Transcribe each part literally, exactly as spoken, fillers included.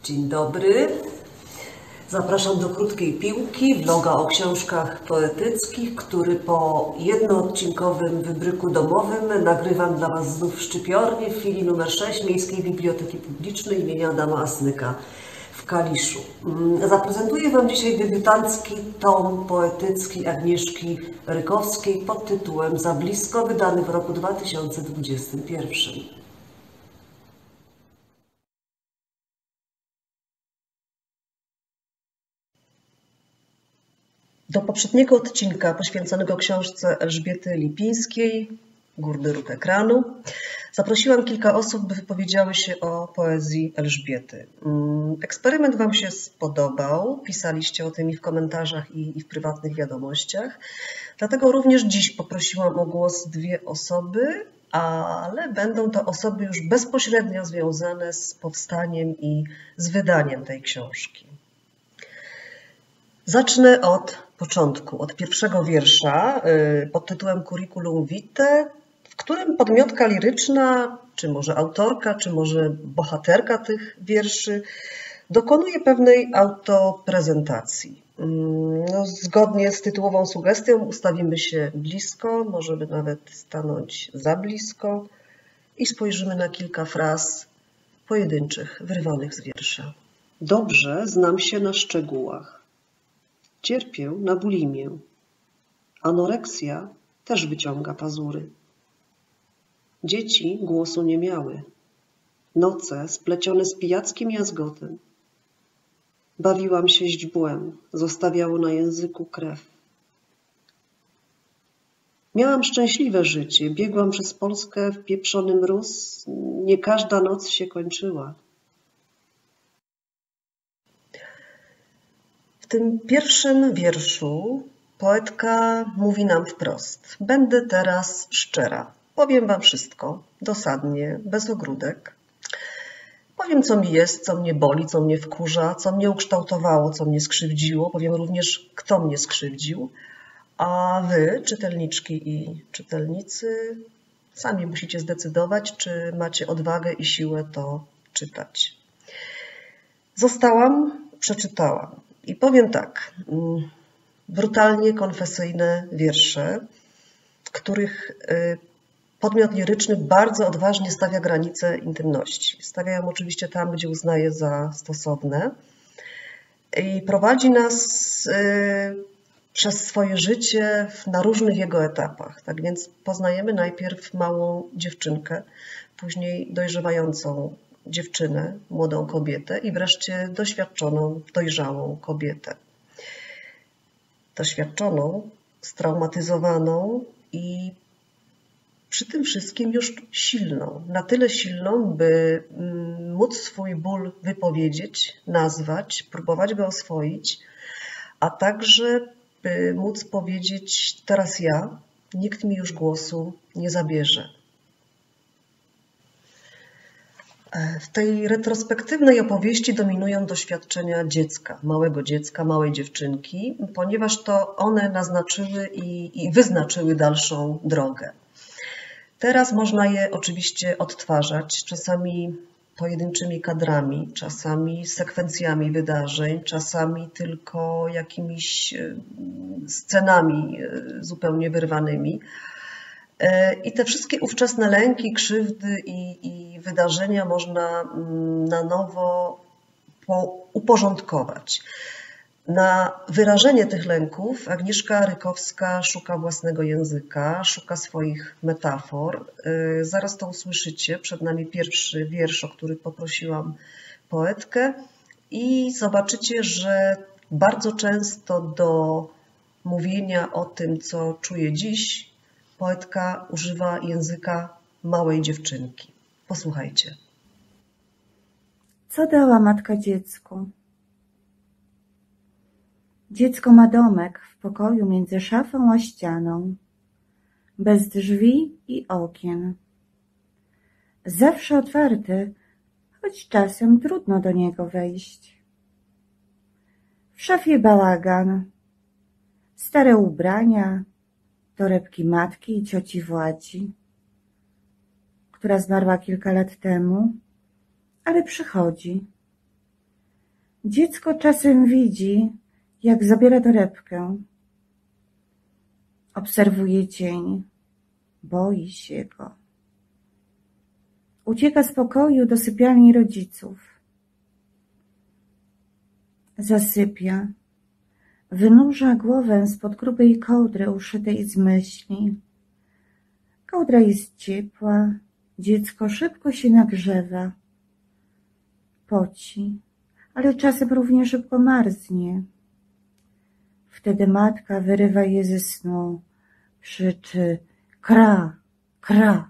Dzień dobry. Zapraszam do Krótkiej Piłki, vloga o książkach poetyckich, który po jednoodcinkowym wybryku domowym nagrywam dla Was znów w Szczypiornie w filii numer sześć Miejskiej Biblioteki Publicznej imienia Adama Asnyka w Kaliszu. Zaprezentuję Wam dzisiaj debiutancki tom poetycki Agnieszki Rykowskiej pod tytułem Za blisko, wydany w roku dwa tysiące dwudziestym pierwszym. Do poprzedniego odcinka poświęconego książce Elżbiety Lipińskiej, Górny róg ekranu, zaprosiłam kilka osób, by wypowiedziały się o poezji Elżbiety. Eksperyment Wam się spodobał, pisaliście o tym i w komentarzach, i w prywatnych wiadomościach. Dlatego również dziś poprosiłam o głos dwie osoby, ale będą to osoby już bezpośrednio związane z powstaniem i z wydaniem tej książki. Zacznę od początku, od pierwszego wiersza pod tytułem Curriculum Vitae, w którym podmiotka liryczna, czy może autorka, czy może bohaterka tych wierszy dokonuje pewnej autoprezentacji. No, zgodnie z tytułową sugestią ustawimy się blisko, możemy nawet stanąć za blisko i spojrzymy na kilka fraz pojedynczych, wyrwanych z wiersza. Dobrze znam się na szczegółach. Cierpię na bulimię. Anoreksja też wyciąga pazury. Dzieci głosu nie miały. Noce splecione z pijackim jazgotem. Bawiłam się źdźbłem, zostawiało na języku krew. Miałam szczęśliwe życie, biegłam przez Polskę w pieprzony mróz. Nie każda noc się kończyła. W tym pierwszym wierszu poetka mówi nam wprost. Będę teraz szczera. Powiem Wam wszystko, dosadnie, bez ogródek. Powiem, co mi jest, co mnie boli, co mnie wkurza, co mnie ukształtowało, co mnie skrzywdziło. Powiem również, kto mnie skrzywdził. A Wy, czytelniczki i czytelnicy, sami musicie zdecydować, czy macie odwagę i siłę to czytać. Zostałam, przeczytałam. I powiem tak, brutalnie konfesyjne wiersze, w których podmiot liryczny bardzo odważnie stawia granice intymności. Stawia ją oczywiście tam, gdzie uznaje za stosowne i prowadzi nas przez swoje życie na różnych jego etapach. Tak więc poznajemy najpierw małą dziewczynkę, później dojrzewającą dziewczynę, młodą kobietę i wreszcie doświadczoną, dojrzałą kobietę. Doświadczoną, straumatyzowaną i przy tym wszystkim już silną. Na tyle silną, by móc swój ból wypowiedzieć, nazwać, próbować go oswoić, a także by móc powiedzieć teraz ja, nikt mi już głosu nie zabierze. W tej retrospektywnej opowieści dominują doświadczenia dziecka, małego dziecka, małej dziewczynki, ponieważ to one naznaczyły i, i wyznaczyły dalszą drogę. Teraz można je oczywiście odtwarzać, czasami pojedynczymi kadrami, czasami sekwencjami wydarzeń, czasami tylko jakimiś scenami zupełnie wyrwanymi. I te wszystkie ówczesne lęki, krzywdy i, i wydarzenia można na nowo uporządkować. Na wyrażenie tych lęków Agnieszka Rykowska szuka własnego języka, szuka swoich metafor. Zaraz to usłyszycie. Przed nami pierwszy wiersz, o który poprosiłam poetkę i zobaczycie, że bardzo często do mówienia o tym, co czuje dziś, poetka używa języka małej dziewczynki. Posłuchajcie. Co dała matka dziecku? Dziecko ma domek w pokoju między szafą a ścianą, bez drzwi i okien. Zawsze otwarty, choć czasem trudno do niego wejść. W szafie bałagan, stare ubrania, torebki matki i cioci Władzi, która zmarła kilka lat temu, ale przychodzi Dziecko czasem widzi, jak zabiera torebkę. Obserwuje cień, boi się go. Ucieka z pokoju do sypialni rodziców. Zasypia. Wynurza głowę spod grubej kołdry uszytej z myśli. Kołdra jest ciepła, dziecko szybko się nagrzewa. Poci, ale czasem równie szybko marznie. Wtedy matka wyrywa je ze snu, krzyczy kra, kra.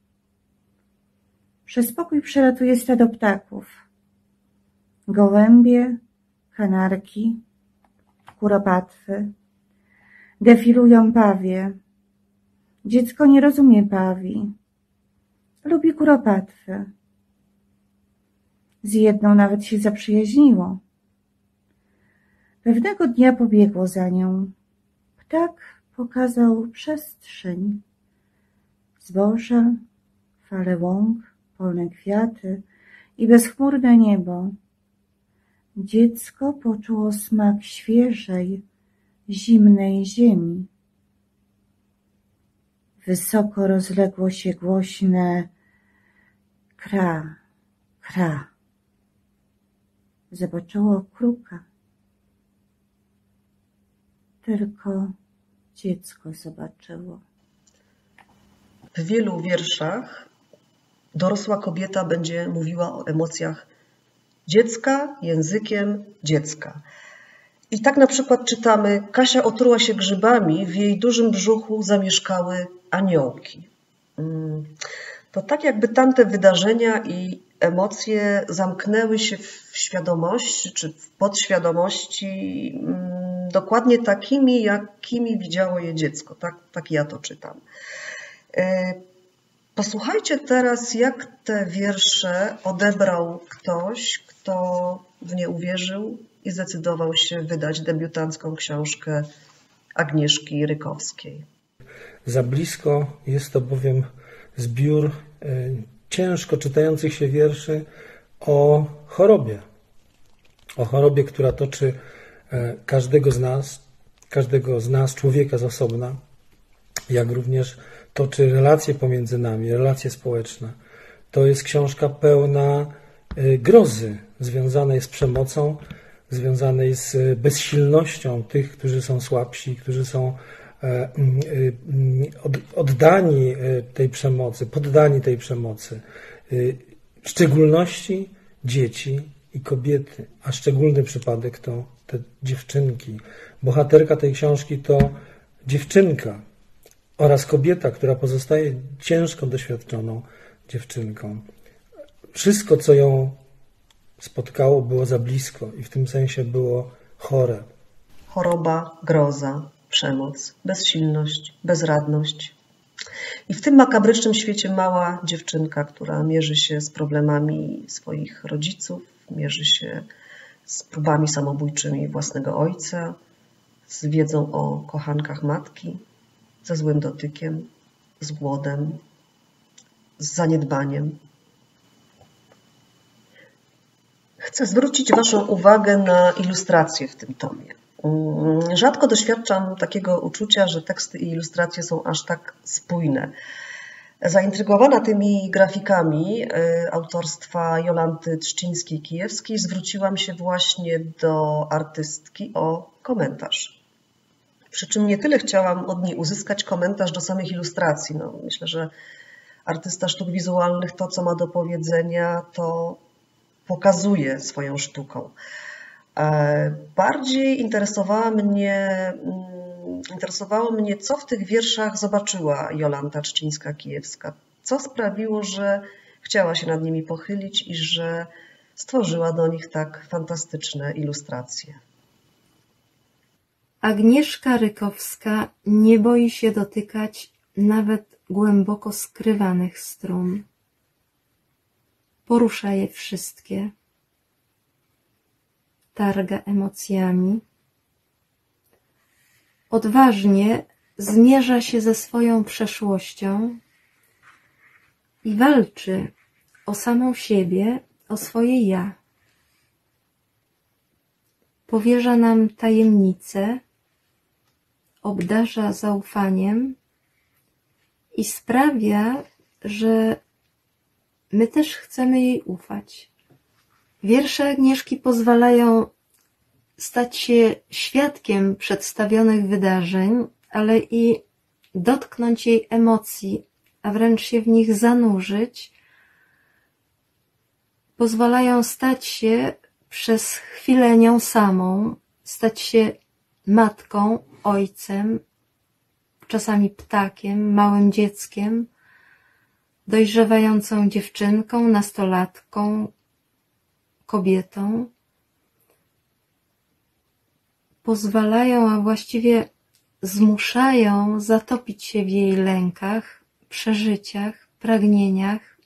Przez pokój przelatuje stado ptaków. Gołębie, kanarki, kuropatwy. Defilują pawie. Dziecko nie rozumie pawi. Lubi kuropatwy. Z jedną nawet się zaprzyjaźniło. Pewnego dnia pobiegło za nią. Ptak pokazał przestrzeń. Zboże, fale łąk, polne kwiaty i bezchmurne niebo. Dziecko poczuło smak świeżej, zimnej ziemi. Wysoko rozległo się głośne kra, kra. Zobaczyło kruka. Tylko dziecko zobaczyło. W wielu wierszach dorosła kobieta będzie mówiła o emocjach dziecka językiem dziecka. I tak na przykład czytamy: Kasia otruła się grzybami, w jej dużym brzuchu zamieszkały aniołki. To tak jakby tamte wydarzenia i emocje zamknęły się w świadomości czy w podświadomości dokładnie takimi, jakimi widziało je dziecko. Tak, tak ja to czytam. Posłuchajcie teraz, jak te wiersze odebrał ktoś, kto w nie uwierzył i zdecydował się wydać debiutancką książkę Agnieszki Rykowskiej. Za blisko jest to bowiem zbiór ciężko czytających się wierszy o chorobie. O chorobie, która toczy każdego z nas, każdego z nas, człowieka z osobna, jak również toczy relacje pomiędzy nami, relacje społeczne. To jest książka pełna grozy związanej z przemocą, związanej z bezsilnością tych, którzy są słabsi, którzy są oddani tej przemocy, poddani tej przemocy. W szczególności dzieci i kobiety, a szczególny przypadek to te dziewczynki. Bohaterka tej książki to dziewczynka oraz kobieta, która pozostaje ciężko doświadczoną dziewczynką. Wszystko, co ją spotkało, było za blisko i w tym sensie było chore. Choroba, groza, przemoc, bezsilność, bezradność. I w tym makabrycznym świecie mała dziewczynka, która mierzy się z problemami swoich rodziców, mierzy się z próbami samobójczymi własnego ojca, z wiedzą o kochankach matki, ze złym dotykiem, z głodem, z zaniedbaniem. Chcę zwrócić Waszą uwagę na ilustracje w tym tomie. Rzadko doświadczam takiego uczucia, że teksty i ilustracje są aż tak spójne. Zaintrygowana tymi grafikami autorstwa Jolanty Trzcińskiej-Kijewskiej zwróciłam się właśnie do artystki o komentarz. Przy czym nie tyle chciałam od niej uzyskać komentarz do samych ilustracji. No, myślę, że artysta sztuk wizualnych to, co ma do powiedzenia, to pokazuje swoją sztuką. Bardziej interesowała mnie, interesowało mnie, co w tych wierszach zobaczyła Jolanta Trzcińska-Kijewska. Co sprawiło, że chciała się nad nimi pochylić i że stworzyła do nich tak fantastyczne ilustracje. Agnieszka Rykowska nie boi się dotykać nawet głęboko skrywanych strun. Porusza je wszystkie. Targa emocjami. Odważnie zmierza się ze swoją przeszłością i walczy o samą siebie, o swoje ja. powierza nam tajemnicę, obdarza zaufaniem i sprawia, że my też chcemy jej ufać. Wiersze Agnieszki pozwalają stać się świadkiem przedstawionych wydarzeń, ale i dotknąć jej emocji, a wręcz się w nich zanurzyć. Pozwalają stać się przez chwilę nią samą, stać się matką, ojcem, czasami ptakiem, małym dzieckiem, dojrzewającą dziewczynką, nastolatką, kobietą. Pozwalają, a właściwie zmuszają zatopić się w jej lękach, przeżyciach, pragnieniach,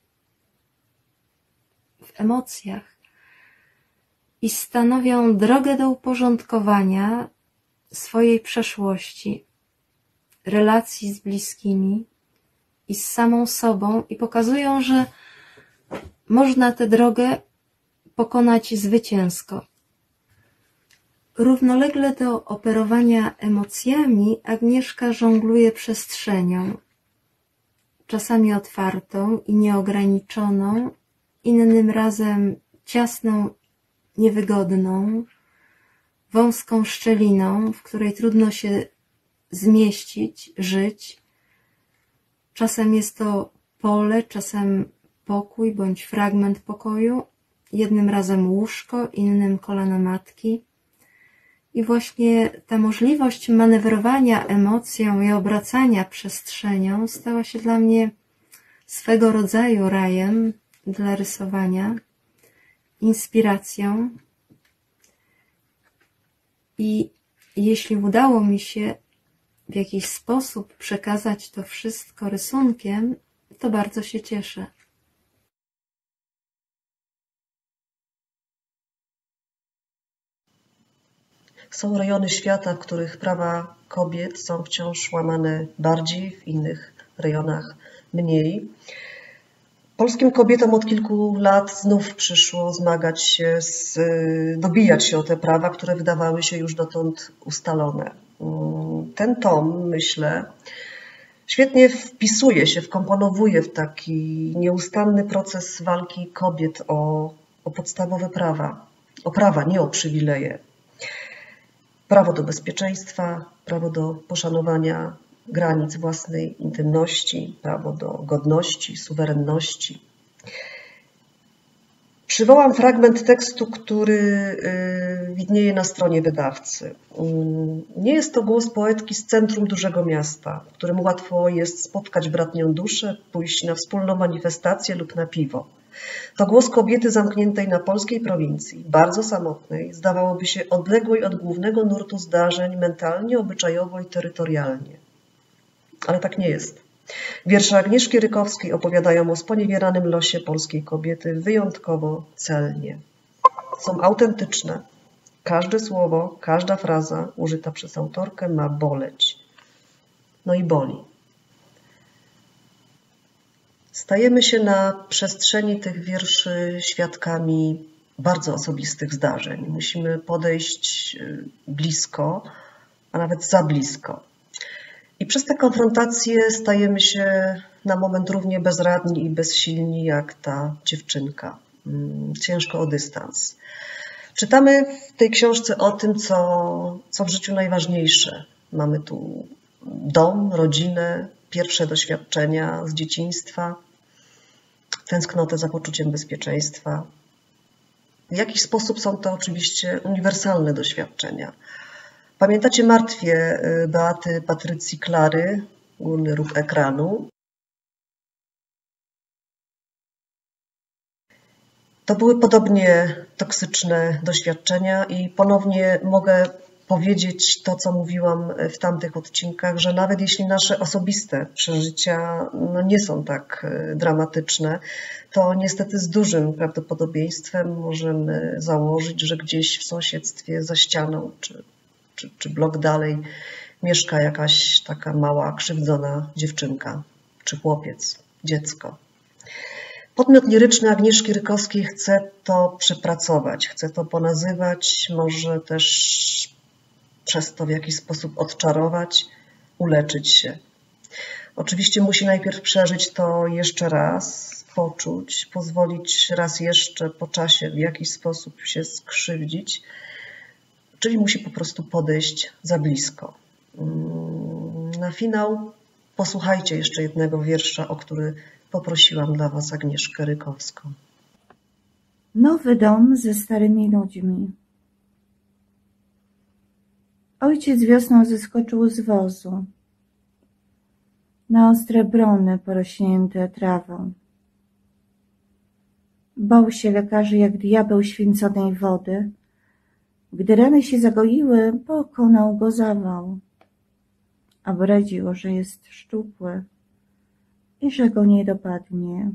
w emocjach i stanowią drogę do uporządkowania swojej przeszłości, relacji z bliskimi i z samą sobą i pokazują, że można tę drogę pokonać zwycięsko. Równolegle do operowania emocjami Agnieszka żongluje przestrzenią, czasami otwartą i nieograniczoną, innym razem ciasną, niewygodną, wąską szczeliną, w której trudno się zmieścić, żyć. Czasem jest to pole, czasem pokój bądź fragment pokoju, jednym razem łóżko, innym kolana matki. I właśnie ta możliwość manewrowania emocją i obracania przestrzenią stała się dla mnie swego rodzaju rajem dla rysowania, inspiracją. I jeśli udało mi się w jakiś sposób przekazać to wszystko rysunkiem, to bardzo się cieszę. Są rejony świata, w których prawa kobiet są wciąż łamane bardziej, w innych rejonach mniej. Polskim kobietom od kilku lat znów przyszło zmagać się, z, dobijać się o te prawa, które wydawały się już dotąd ustalone. Ten tom, myślę, świetnie wpisuje się, wkomponowuje w taki nieustanny proces walki kobiet o, o podstawowe prawa. O prawa, nie o przywileje. Prawo do bezpieczeństwa, prawo do poszanowania granic własnej intymności, prawo do godności, suwerenności. Przywołam fragment tekstu, który widnieje na stronie wydawcy. Nie jest to głos poetki z centrum dużego miasta, w którym łatwo jest spotkać bratnią duszę, pójść na wspólną manifestację lub na piwo. To głos kobiety zamkniętej na polskiej prowincji, bardzo samotnej, zdawałoby się odległej od głównego nurtu zdarzeń mentalnie, obyczajowo i terytorialnie. Ale tak nie jest. Wiersze Agnieszki Rykowskiej opowiadają o sponiewieranym losie polskiej kobiety wyjątkowo celnie. Są autentyczne. Każde słowo, każda fraza użyta przez autorkę ma boleć. No i boli. Stajemy się na przestrzeni tych wierszy świadkami bardzo osobistych zdarzeń. Musimy podejść blisko, a nawet za blisko. I przez te konfrontacje stajemy się na moment równie bezradni i bezsilni jak ta dziewczynka. Ciężko o dystans. Czytamy w tej książce o tym, co, co w życiu najważniejsze. Mamy tu dom, rodzinę, pierwsze doświadczenia z dzieciństwa, tęsknotę za poczuciem bezpieczeństwa. W jakiś sposób są to oczywiście uniwersalne doświadczenia. Pamiętacie martwię Beaty Patrycji Klary, górny róg ekranu? To były podobnie toksyczne doświadczenia i ponownie mogę powiedzieć to, co mówiłam w tamtych odcinkach, że nawet jeśli nasze osobiste przeżycia no, nie są tak dramatyczne, to niestety z dużym prawdopodobieństwem możemy założyć, że gdzieś w sąsiedztwie za ścianą czy, czy, czy blok dalej mieszka jakaś taka mała, krzywdzona dziewczynka czy chłopiec, dziecko. Podmiot liryczny Agnieszki Rykowskiej chce to przepracować, chce to ponazywać, może też przez to w jakiś sposób odczarować, uleczyć się. Oczywiście musi najpierw przeżyć to jeszcze raz, poczuć, pozwolić raz jeszcze po czasie w jakiś sposób się skrzywdzić, czyli musi po prostu podejść za blisko. Na finał posłuchajcie jeszcze jednego wiersza, o który poprosiłam dla Was Agnieszkę Rykowską. Nowy dom ze starymi ludźmi. Ojciec wiosną zeskoczył z wozu na ostre brony porośnięte trawą. Bał się lekarzy jak diabeł święconej wody. Gdy rany się zagoiły, pokonał go zawał, a bredził, że jest szczupły i że go nie dopadnie.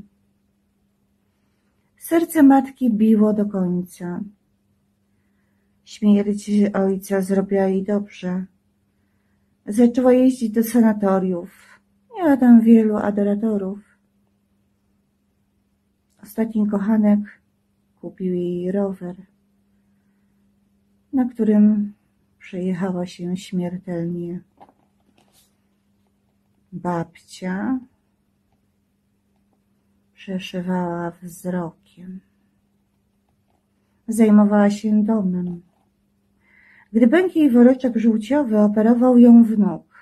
Serce matki biło do końca. Śmierć ojca zrobiła jej dobrze. Zaczęła jeździć do sanatoriów. Miała tam wielu adoratorów. Ostatni kochanek kupił jej rower, na którym przejechała się śmiertelnie. Babcia przeszywała wzrokiem. Zajmowała się domem. Gdy pękł jej woreczek żółciowy, operował ją wnuk.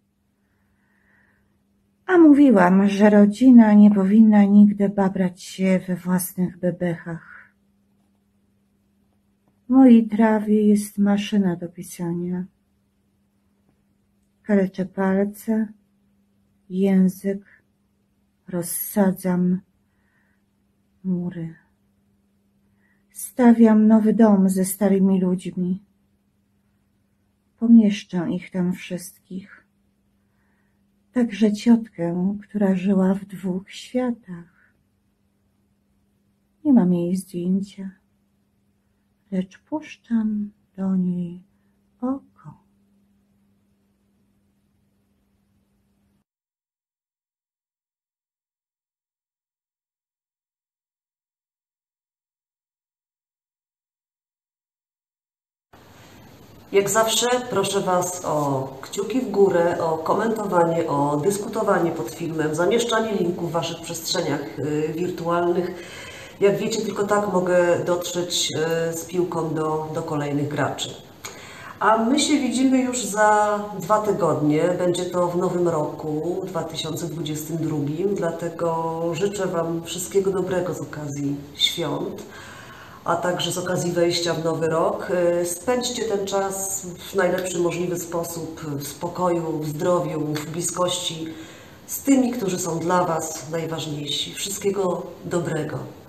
A mówiłam, że rodzina nie powinna nigdy babrać się we własnych bebechach. W mojej trawie jest maszyna do pisania. Kaleczę palce, język, rozsadzam mury. Stawiam nowy dom ze starymi ludźmi. Pomieszczę ich tam wszystkich. Także ciotkę, która żyła w dwóch światach. Nie mam jej zdjęcia, lecz puszczam do niej oko. Jak zawsze proszę Was o kciuki w górę, o komentowanie, o dyskutowanie pod filmem, zamieszczanie linków w Waszych przestrzeniach wirtualnych. Jak wiecie, tylko tak mogę dotrzeć z piłką do, do kolejnych graczy. A my się widzimy już za dwa tygodnie. Będzie to w nowym roku, dwa tysiące dwudziestym drugim. Dlatego życzę Wam wszystkiego dobrego z okazji świąt, a także z okazji wejścia w nowy rok. Spędźcie ten czas w najlepszy możliwy sposób, w spokoju, w zdrowiu, w bliskości z tymi, którzy są dla Was najważniejsi. Wszystkiego dobrego.